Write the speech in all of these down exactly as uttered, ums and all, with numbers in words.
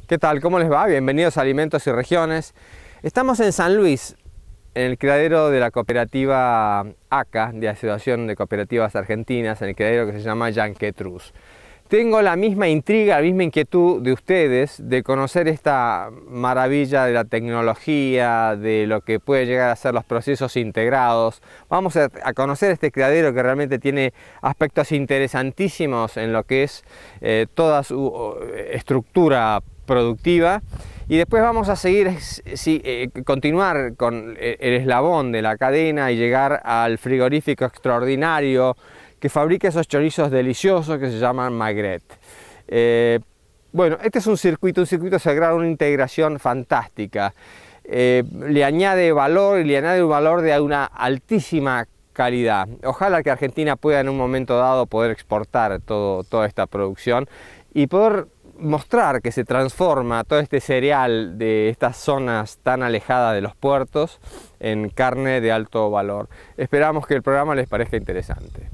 ¿Qué tal? ¿Cómo les va? Bienvenidos a Alimentos y Regiones. Estamos en San Luis, en el criadero de la cooperativa A C A, de Asociación de Cooperativas Argentinas, en el criadero que se llama Yanquetruz. Tengo la misma intriga, la misma inquietud de ustedes de conocer esta maravilla de la tecnología, de lo que puede llegar a ser los procesos integrados. Vamos a, a conocer este criadero que realmente tiene aspectos interesantísimos en lo que es eh, toda su uh, estructura productiva. Y después vamos a seguir, sí, eh, continuar con el eslabón de la cadena y llegar al frigorífico extraordinario que fabrica esos chorizos deliciosos que se llaman Magret. Eh, bueno, este es un circuito, un circuito sagrado, una integración fantástica. Eh, le añade valor y le añade un valor de una altísima calidad. Ojalá que Argentina pueda en un momento dado poder exportar todo, toda esta producción y poder mostrar que se transforma todo este cereal de estas zonas tan alejadas de los puertos en carne de alto valor. Esperamos que el programa les parezca interesante.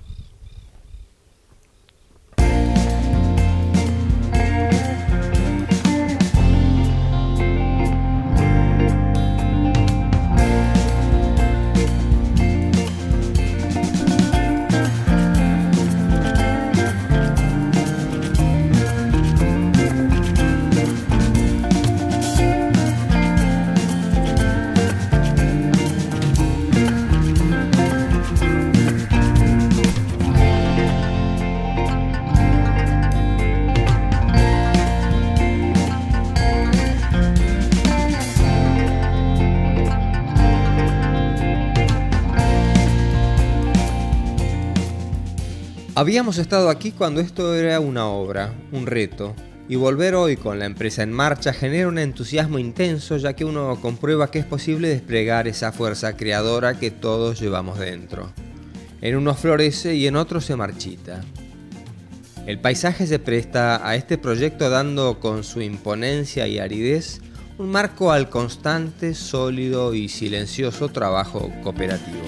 Habíamos estado aquí cuando esto era una obra, un reto, y volver hoy con la empresa en marcha genera un entusiasmo intenso, ya que uno comprueba que es posible desplegar esa fuerza creadora que todos llevamos dentro. En unos florece y en otros se marchita. El paisaje se presta a este proyecto dando con su imponencia y aridez un marco al constante, sólido y silencioso trabajo cooperativo.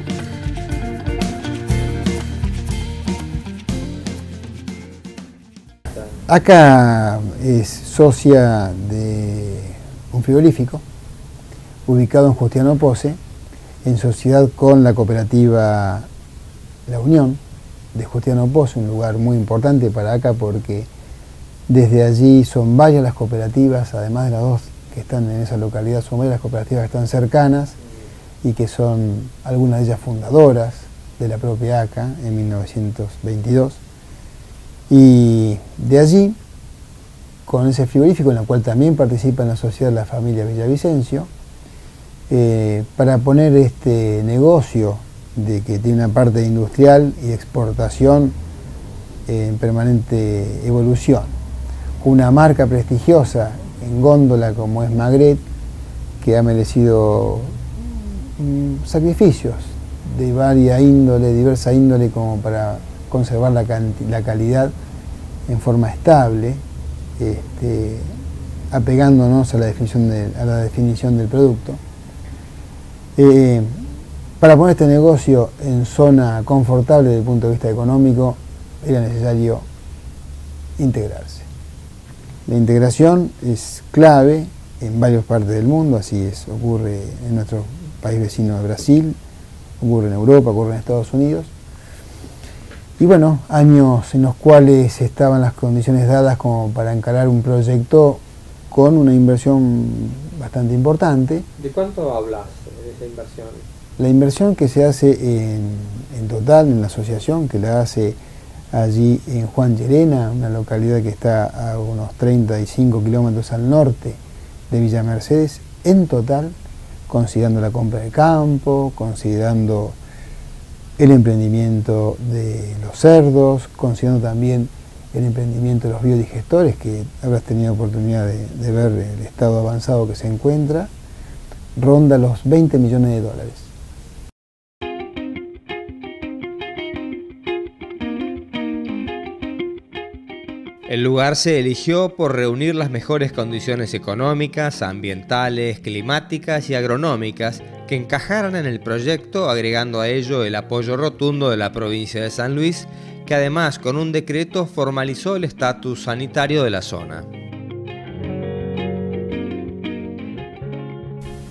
A C A es socia de un frigorífico ubicado en Justiano Pose, en sociedad con la cooperativa La Unión de Justiano Pose, un lugar muy importante para A C A porque desde allí son varias las cooperativas, además de las dos que están en esa localidad, son varias las cooperativas que están cercanas y que son algunas de ellas fundadoras de la propia A C A en mil novecientos veintidós. Y de allí, con ese frigorífico en el cual también participa en la sociedad la familia Villavicencio, eh, para poner este negocio de que tiene una parte industrial y exportación eh, en permanente evolución, con una marca prestigiosa en góndola como es Magret, que ha merecido mm, sacrificios de varias índole, diversa índole, como para conservar la, la calidad en forma estable, este, apegándonos a la definición, de, a la definición del producto. Eh, para poner este negocio en zona confortable desde el punto de vista económico, era necesario integrarse. La integración es clave en varias partes del mundo, así es, ocurre en nuestro país vecino de Brasil, ocurre en Europa, ocurre en Estados Unidos. Y bueno, años en los cuales estaban las condiciones dadas como para encarar un proyecto con una inversión bastante importante. ¿De cuánto hablas de esa inversión? La inversión que se hace en, en total en la asociación, que la hace allí en Juan Llerena, una localidad que está a unos treinta y cinco kilómetros al norte de Villa Mercedes, en total, considerando la compra de campo, considerando el emprendimiento de los cerdos, considerando también el emprendimiento de los biodigestores, que habrás tenido oportunidad de, de ver el estado avanzado que se encuentra, ronda los veinte millones de dólares. El lugar se eligió por reunir las mejores condiciones económicas, ambientales, climáticas y agronómicas que encajaran en el proyecto, agregando a ello el apoyo rotundo de la provincia de San Luis, que además con un decreto formalizó el estatus sanitario de la zona.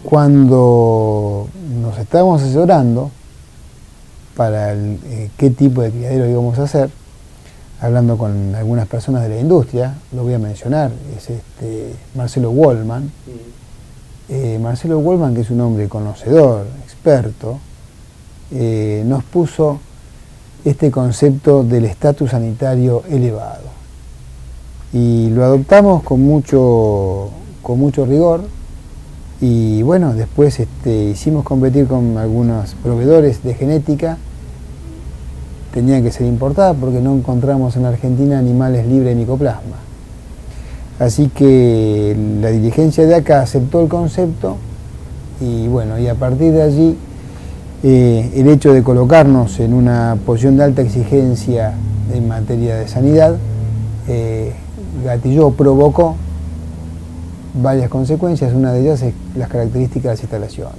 Cuando nos estábamos asesorando para el, eh, qué tipo de criadero íbamos a hacer, hablando con algunas personas de la industria, lo voy a mencionar, es este Marcelo Wallman. Eh, Marcelo Wallman, que es un hombre conocedor, experto, eh, nos puso este concepto del estatus sanitario elevado. Y lo adoptamos con mucho, con mucho rigor. Y bueno, después este, hicimos competir con algunos proveedores de genética. Tenían que ser importadas porque no encontramos en Argentina animales libres de micoplasma. Así que la dirigencia de acá aceptó el concepto y bueno, y a partir de allí eh, el hecho de colocarnos en una posición de alta exigencia en materia de sanidad eh, gatilló, provocó varias consecuencias. Una de ellas es las características de las instalaciones.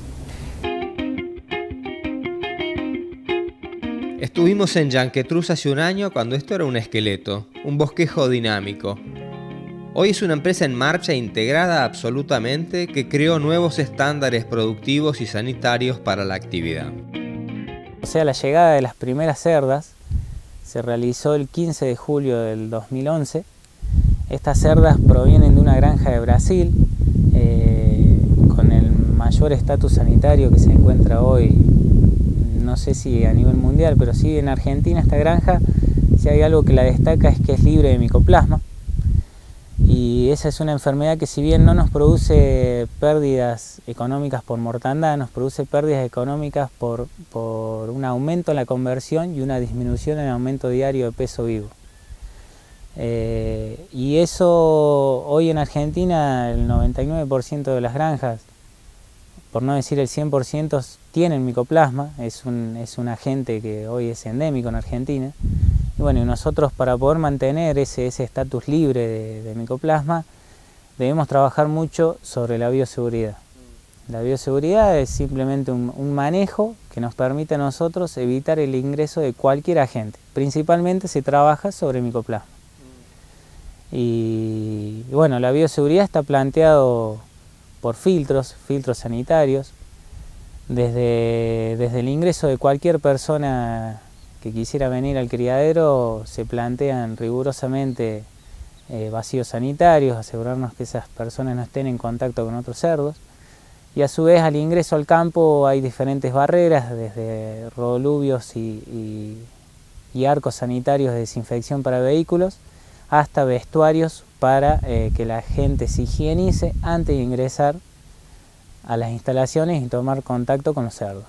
Estuvimos en Yanquetruz hace un año cuando esto era un esqueleto, un bosquejo dinámico. Hoy es una empresa en marcha integrada absolutamente que creó nuevos estándares productivos y sanitarios para la actividad. O sea, la llegada de las primeras cerdas se realizó el quince de julio del dos mil once. Estas cerdas provienen de una granja de Brasil, eh, con el mayor estatus sanitario que se encuentra hoy, no sé si a nivel mundial, pero sí en Argentina. Esta granja, si hay algo que la destaca, es que es libre de micoplasma. Y esa es una enfermedad que, si bien no nos produce pérdidas económicas por mortandad, nos produce pérdidas económicas por, por un aumento en la conversión y una disminución en el aumento diario de peso vivo. Eh, y eso hoy en Argentina el noventa y nueve por ciento de las granjas, por no decir el cien por ciento, tienen micoplasma. Es un, es un agente que hoy es endémico en Argentina. Y bueno, y nosotros, para poder mantener ese estatus libre de, de micoplasma, debemos trabajar mucho sobre la bioseguridad. La bioseguridad es simplemente un, un manejo que nos permite a nosotros evitar el ingreso de cualquier agente. Principalmente se trabaja sobre micoplasma. Y, y bueno, la bioseguridad está planteado por filtros, filtros sanitarios, desde, desde el ingreso de cualquier persona que quisiera venir al criadero. Se plantean rigurosamente eh, vacíos sanitarios, asegurarnos que esas personas no estén en contacto con otros cerdos. Y a su vez, al ingreso al campo hay diferentes barreras, desde rodolubios y, y, y arcos sanitarios de desinfección para vehículos, hasta vestuarios para eh, que la gente se higienice antes de ingresar a las instalaciones y tomar contacto con los cerdos.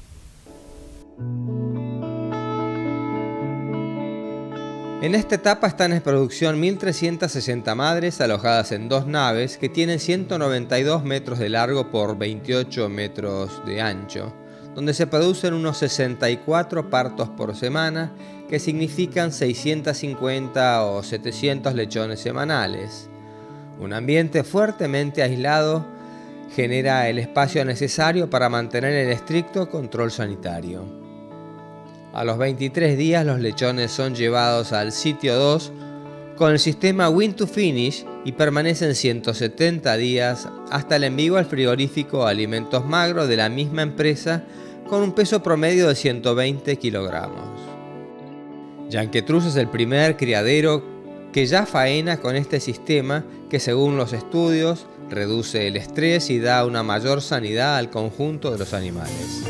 En esta etapa están en producción mil trescientas sesenta madres alojadas en dos naves que tienen ciento noventa y dos metros de largo por veintiocho metros de ancho, donde se producen unos sesenta y cuatro partos por semana, que significan seiscientos cincuenta o setecientos lechones semanales. Un ambiente fuertemente aislado genera el espacio necesario para mantener el estricto control sanitario. A los veintitrés días los lechones son llevados al sitio dos con el sistema Win to Finish y permanecen ciento setenta días hasta el envío al frigorífico Alimentos Magro de la misma empresa, con un peso promedio de ciento veinte kilogramos. Yanquetruz es el primer criadero que ya faena con este sistema que, según los estudios, reduce el estrés y da una mayor sanidad al conjunto de los animales.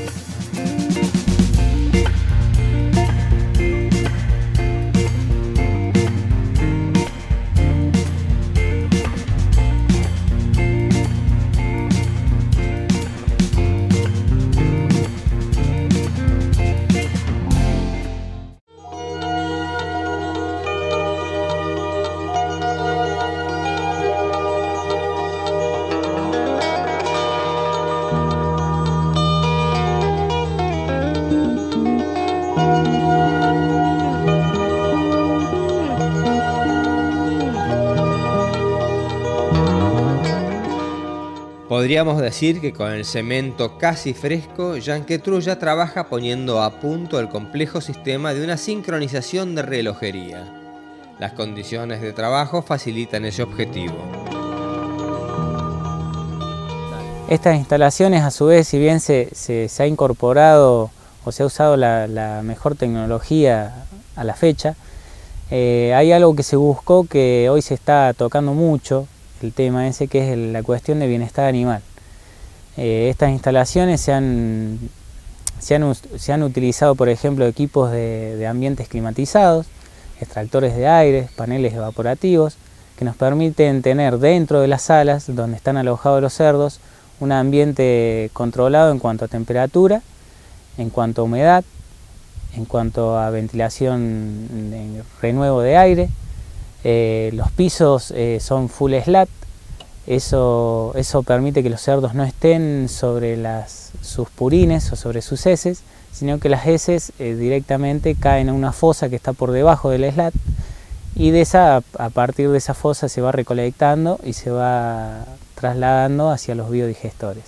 Podríamos decir que con el cemento casi fresco, Yanquetruz ya trabaja poniendo a punto el complejo sistema de una sincronización de relojería. Las condiciones de trabajo facilitan ese objetivo. Estas instalaciones, a su vez, si bien se, se, se ha incorporado o se ha usado la, la mejor tecnología a la fecha, eh, hay algo que se buscó que hoy se está tocando mucho, el tema ese, que es el, la cuestión de bienestar animal. Eh, estas instalaciones se han, se, han, se han utilizado, por ejemplo, equipos de, de ambientes climatizados, extractores de aire, paneles evaporativos, que nos permiten tener dentro de las salas donde están alojados los cerdos un ambiente controlado en cuanto a temperatura, en cuanto a humedad, en cuanto a ventilación, de renuevo de aire. Eh, los pisos eh, son full slat, eso, eso permite que los cerdos no estén sobre las, sus purines o sobre sus heces, sino que las heces eh, directamente caen a una fosa que está por debajo del slat, y de esa, a partir de esa fosa se va recolectando y se va trasladando hacia los biodigestores.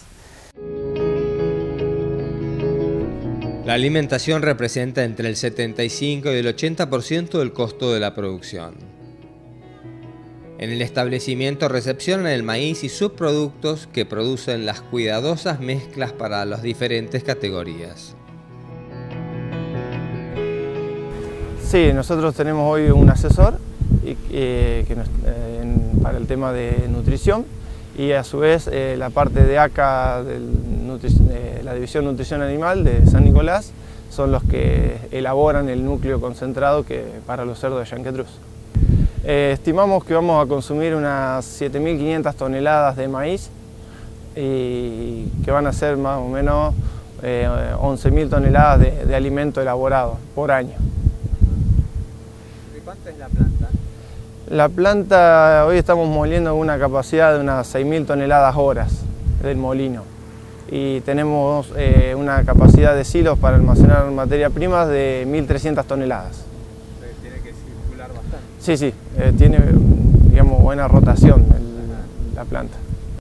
La alimentación representa entre el setenta y cinco y el ochenta por ciento del costo de la producción. En el establecimiento recepcionan el maíz y subproductos que producen las cuidadosas mezclas para las diferentes categorías. Sí, nosotros tenemos hoy un asesor y, eh, que nos, eh, en, para el tema de nutrición, y a su vez eh, la parte de A C A, de eh, la División Nutrición Animal de San Nicolás, son los que elaboran el núcleo concentrado que, para los cerdos de Yanquetruz. Eh, estimamos que vamos a consumir unas siete mil quinientas toneladas de maíz y que van a ser más o menos eh, once mil toneladas de, de alimento elaborado por año. ¿Cuánto es la planta? La planta, hoy estamos moliendo con una capacidad de unas seis mil toneladas horas del molino, y tenemos eh, una capacidad de silos para almacenar materia prima de mil trescientas toneladas. Tiene que circular bastante. Sí, sí, eh, tiene, digamos, buena rotación el, la planta.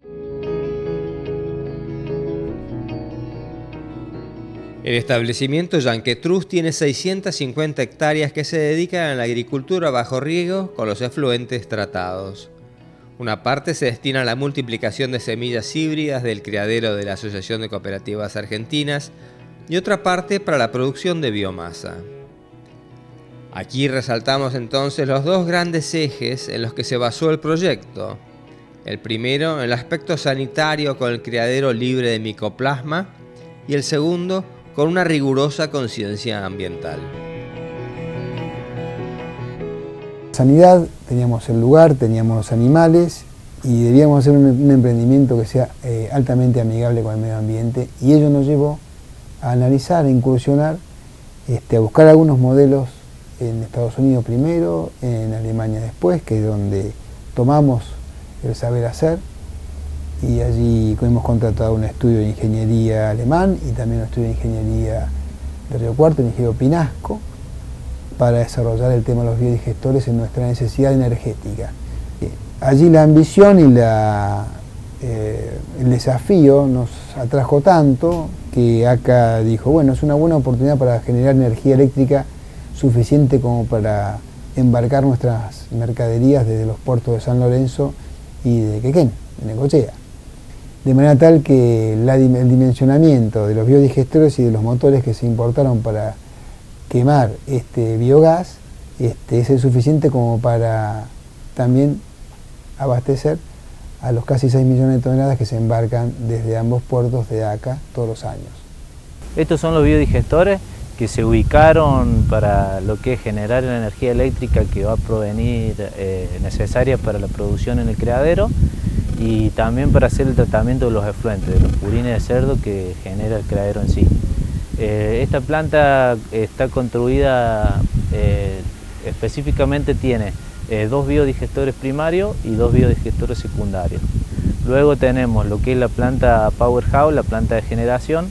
El establecimiento Yanquetruz tiene seiscientas cincuenta hectáreas que se dedican a la agricultura bajo riego con los efluentes tratados. Una parte se destina a la multiplicación de semillas híbridas del criadero de la Asociación de Cooperativas Argentinas y otra parte para la producción de biomasa. Aquí resaltamos entonces los dos grandes ejes en los que se basó el proyecto. El primero, el aspecto sanitario con el criadero libre de micoplasma, y el segundo, con una rigurosa conciencia ambiental. Sanidad, teníamos el lugar, teníamos los animales y debíamos hacer un, un emprendimiento que sea eh, altamente amigable con el medio ambiente, y ello nos llevó a analizar, a incursionar, este, a buscar algunos modelos en Estados Unidos primero, en Alemania después, que es donde tomamos el saber hacer, y allí hemos contratado un estudio de ingeniería alemán y también un estudio de ingeniería de Río Cuarto, el ingeniero Pinasco, para desarrollar el tema de los biodigestores en nuestra necesidad energética. Allí la ambición y la, eh, el desafío nos atrajo tanto que A C A dijo, bueno, es una buena oportunidad para generar energía eléctrica suficiente como para embarcar nuestras mercaderías desde los puertos de San Lorenzo y de Quequén, de Necochea. De manera tal que la, el dimensionamiento de los biodigestores y de los motores que se importaron para quemar este biogás este, es el suficiente como para también abastecer a los casi seis millones de toneladas que se embarcan desde ambos puertos de A C A todos los años. Estos son los biodigestores que se ubicaron para lo que es generar la energía eléctrica que va a provenir eh, necesaria para la producción en el criadero, y también para hacer el tratamiento de los efluentes, de los purines de cerdo que genera el criadero en sí. Eh, esta planta está construida, eh, específicamente tiene eh, dos biodigestores primarios y dos biodigestores secundarios. Luego tenemos lo que es la planta Powerhouse, la planta de generación,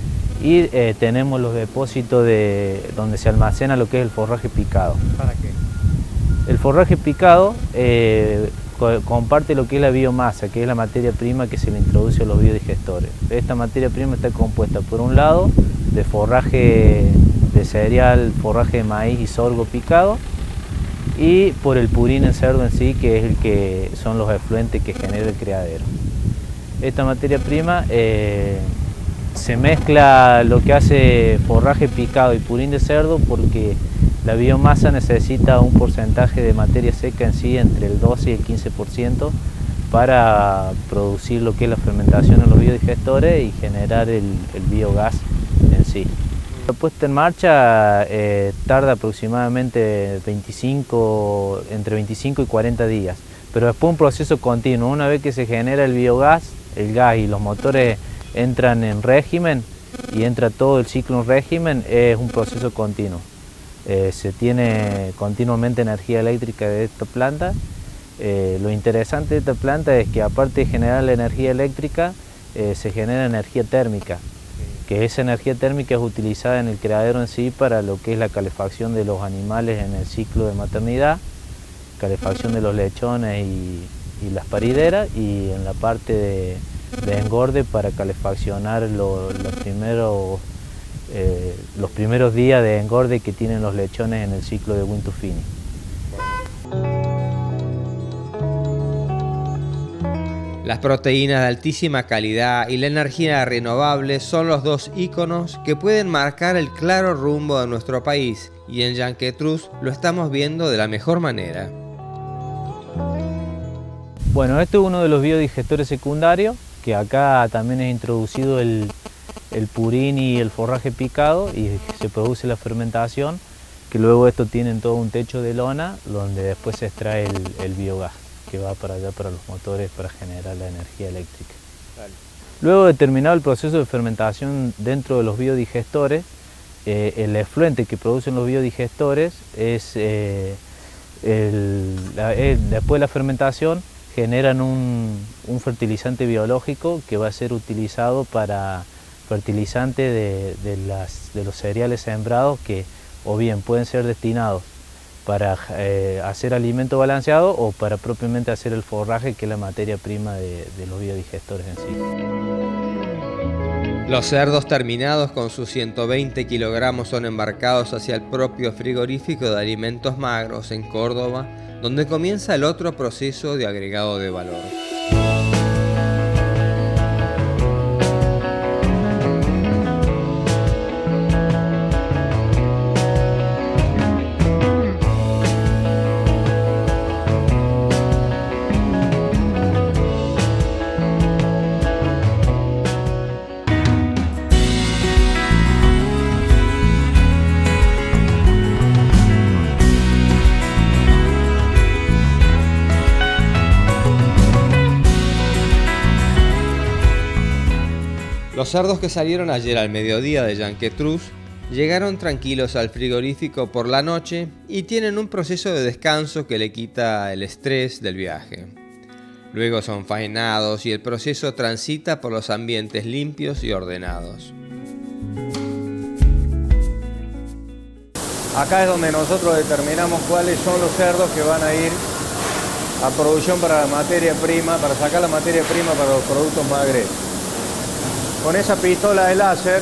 y eh, tenemos los depósitos de, donde se almacena lo que es el forraje picado. ¿Para qué? El forraje picado eh, comparte lo que es la biomasa, que es la materia prima que se le introduce a los biodigestores. Esta materia prima está compuesta por un lado de forraje de cereal, forraje de maíz y sorgo picado, y por el purín en cerdo en sí, que es el que son los efluentes que genera el criadero. esta materia prima eh, se mezcla lo que hace forraje picado y purín de cerdo, porque la biomasa necesita un porcentaje de materia seca en sí entre el doce y el quince por ciento para producir lo que es la fermentación en los biodigestores y generar el, el biogás en sí. La puesta en marcha eh, tarda aproximadamente veinticinco, entre veinticinco y cuarenta días, pero después un proceso continuo. Una vez que se genera el biogás, el gas y los motores entran en régimen y entra todo el ciclo en régimen, es un proceso continuo. Eh, se tiene continuamente energía eléctrica de esta planta. Eh, lo interesante de esta planta es que aparte de generar la energía eléctrica, eh, se genera energía térmica, que esa energía térmica es utilizada en el criadero en sí para lo que es la calefacción de los animales en el ciclo de maternidad, calefacción de los lechones y, y las parideras, y en la parte de, de engorde para calefaccionar lo, los primeros Eh, los primeros días de engorde que tienen los lechones en el ciclo de Win to Finish. Las proteínas de altísima calidad y la energía renovable son los dos íconos que pueden marcar el claro rumbo de nuestro país, y en Yanquetruz lo estamos viendo de la mejor manera. Bueno, este es uno de los biodigestores secundarios, que acá también es introducido el el purín y el forraje picado y se produce la fermentación, que luego esto tienen todo un techo de lona donde después se extrae el, el biogás que va para allá para los motores para generar la energía eléctrica. Vale. Luego de terminado el proceso de fermentación dentro de los biodigestores, eh, el efluente que producen los biodigestores es, eh, el, la, el, después de la fermentación generan un, un fertilizante biológico que va a ser utilizado para fertilizante de, de, las, de los cereales sembrados, que o bien pueden ser destinados para eh, hacer alimento balanceado o para propiamente hacer el forraje, que es la materia prima de, de los biodigestores en sí. Los cerdos terminados con sus ciento veinte kilogramos son embarcados hacia el propio frigorífico de alimentos magros en Córdoba, donde comienza el otro proceso de agregado de valor. Los cerdos que salieron ayer al mediodía de Yanquetruz llegaron tranquilos al frigorífico por la noche y tienen un proceso de descanso que le quita el estrés del viaje. Luego son faenados y el proceso transita por los ambientes limpios y ordenados. Acá es donde nosotros determinamos cuáles son los cerdos que van a ir a producción para la materia prima, para sacar la materia prima para los productos magres. Con esa pistola de láser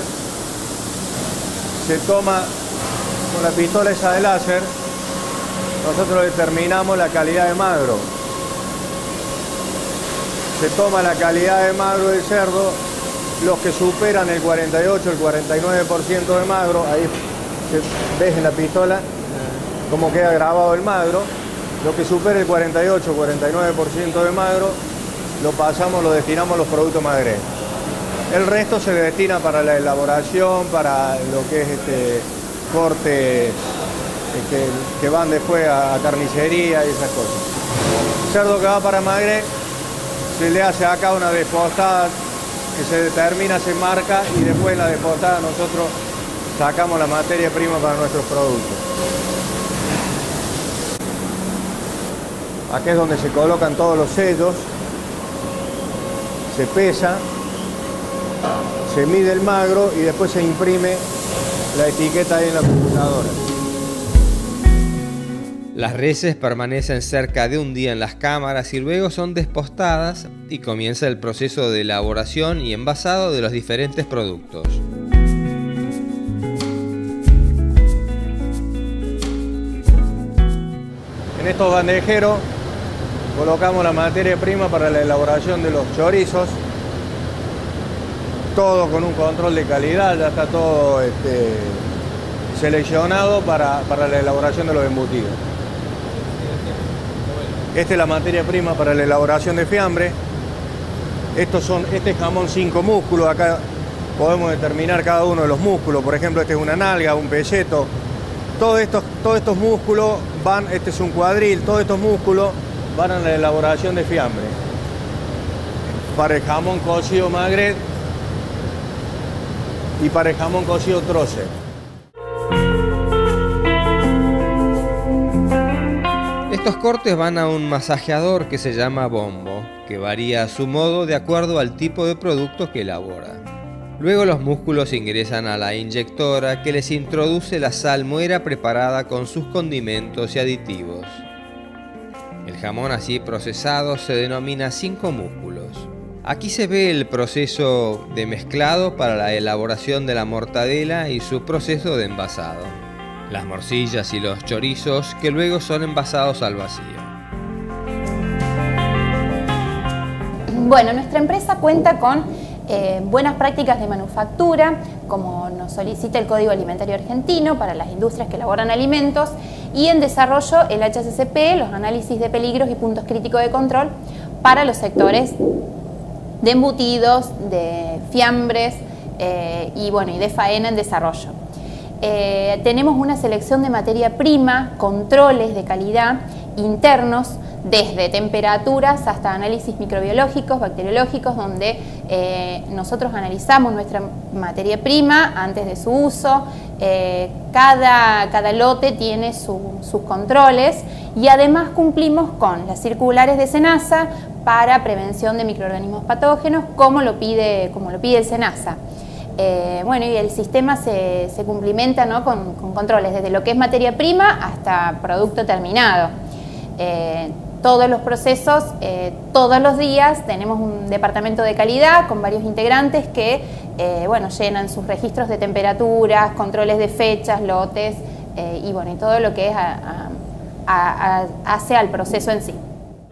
se toma, con la pistola esa de láser, nosotros determinamos la calidad de magro. Se toma la calidad de magro del cerdo, los que superan el cuarenta y ocho, el cuarenta y nueve por ciento de magro, ahí ves en la pistola cómo queda grabado el magro. Lo que supera el cuarenta y ocho, cuarenta y nueve por ciento de magro, lo pasamos, lo destinamos a los productos magres. El resto se destina para la elaboración, para lo que es este corte este, que van después a, a carnicería y esas cosas. El cerdo que va para magre se le hace acá una despostada que se determina, se marca, y después en la despostada nosotros sacamos la materia prima para nuestros productos. Aquí es donde se colocan todos los sellos, se pesa, se mide el magro y después se imprime la etiqueta ahí en la computadora. Las reses permanecen cerca de un día en las cámaras y luego son despostadas y comienza el proceso de elaboración y envasado de los diferentes productos. En estos bandejeros colocamos la materia prima para la elaboración de los chorizos, todo con un control de calidad, ya está todo este, seleccionado para, para la elaboración de los embutidos. Esta es la materia prima para la elaboración de fiambre. Estos son, este es jamón cinco músculos, acá podemos determinar cada uno de los músculos, por ejemplo este es una nalga, un pelleto. Todos estos, todos estos músculos van, este es un cuadril, todos estos músculos van a la elaboración de fiambre. Para el jamón cocido magret y para el jamón cocido troce. Estos cortes van a un masajeador que se llama bombo, que varía a su modo de acuerdo al tipo de producto que elabora. Luego los músculos ingresan a la inyectora que les introduce la salmuera preparada con sus condimentos y aditivos. El jamón así procesado se denomina cinco músculos. Aquí se ve el proceso de mezclado para la elaboración de la mortadela y su proceso de envasado. Las morcillas y los chorizos que luego son envasados al vacío. Bueno, nuestra empresa cuenta con eh, buenas prácticas de manufactura, como nos solicita el Código Alimentario Argentino para las industrias que elaboran alimentos, y en desarrollo el H A C C P, los análisis de peligros y puntos críticos de control para los sectores de embutidos, de fiambres eh, y, bueno, y de faena en desarrollo. Eh, tenemos una selección de materia prima, controles de calidad internos, desde temperaturas hasta análisis microbiológicos, bacteriológicos, donde eh, nosotros analizamos nuestra materia prima antes de su uso. Eh, cada, cada lote tiene su, sus controles y además cumplimos con las circulares de SENASA para prevención de microorganismos patógenos, como lo pide, como lo pide el SENASA. Eh, bueno, y el sistema se, se cumplimenta, ¿no? con, con controles desde lo que es materia prima hasta producto terminado. Eh, todos los procesos, eh, todos los días tenemos un departamento de calidad con varios integrantes que eh, bueno, llenan sus registros de temperaturas, controles de fechas, lotes eh, y, bueno, y todo lo que es a, a, a, hace al proceso en sí.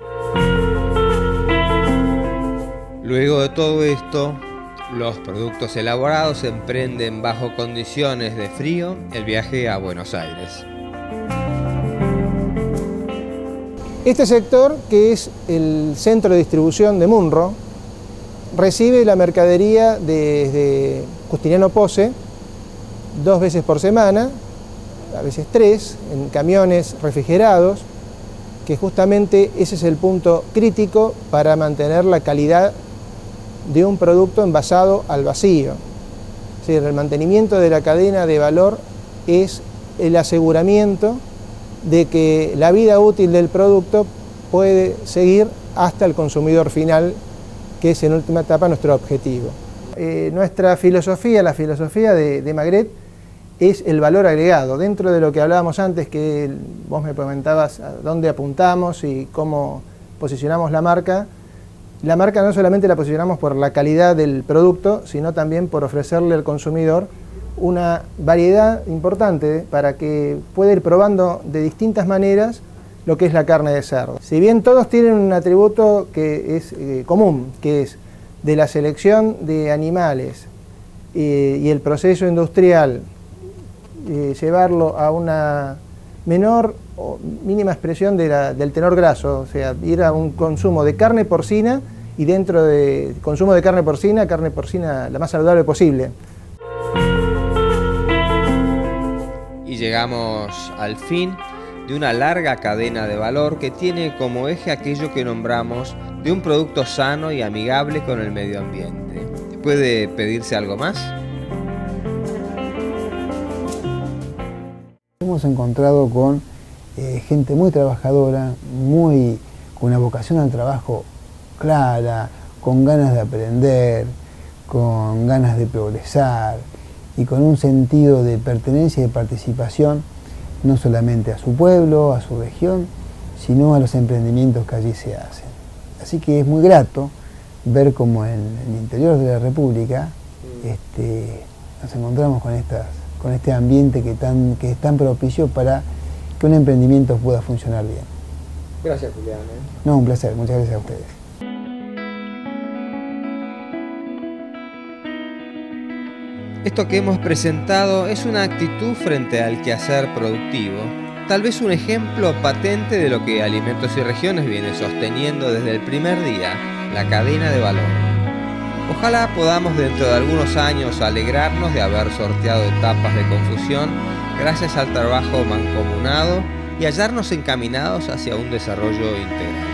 Luego de todo esto, los productos elaborados emprenden bajo condiciones de frío el viaje a Buenos Aires. Este sector, que es el centro de distribución de Munro, recibe la mercadería desde Justiniano Pose dos veces por semana, a veces tres, en camiones refrigerados, que justamente ese es el punto crítico para mantener la calidad de un producto envasado al vacío. Es decir, el mantenimiento de la cadena de valor es el aseguramiento de que la vida útil del producto puede seguir hasta el consumidor final, que es en última etapa nuestro objetivo. Eh, nuestra filosofía, la filosofía de, de Magret, es el valor agregado. Dentro de lo que hablábamos antes, que vos me comentabas a dónde apuntamos y cómo posicionamos la marca, la marca no solamente la posicionamos por la calidad del producto, sino también por ofrecerle al consumidor una variedad importante para que pueda ir probando de distintas maneras lo que es la carne de cerdo. Si bien todos tienen un atributo que es eh, común, que es de la selección de animales eh, y el proceso industrial, eh, llevarlo a una menor o mínima expresión de la, del tenor graso, o sea, ir a un consumo de carne porcina y dentro de consumo de carne porcina, carne porcina la más saludable posible. Y llegamos al fin de una larga cadena de valor que tiene como eje aquello que nombramos de un producto sano y amigable con el medio ambiente. ¿Puede pedirse algo más? Hemos encontrado con eh, gente muy trabajadora, muy, con una vocación al trabajo clara, con ganas de aprender, con ganas de progresar y con un sentido de pertenencia y de participación no solamente a su pueblo, a su región, sino a los emprendimientos que allí se hacen. Así que es muy grato ver cómo en el interior de la República este, nos encontramos con, estas, con este ambiente que, tan, que es tan propicio para que un emprendimiento pueda funcionar bien. Gracias, Julián. ¿eh? No, un placer. Muchas gracias a ustedes. Esto que hemos presentado es una actitud frente al quehacer productivo, tal vez un ejemplo patente de lo que Alimentos y Regiones viene sosteniendo desde el primer día, la cadena de valor. Ojalá podamos dentro de algunos años alegrarnos de haber sorteado etapas de confusión gracias al trabajo mancomunado y hallarnos encaminados hacia un desarrollo integral.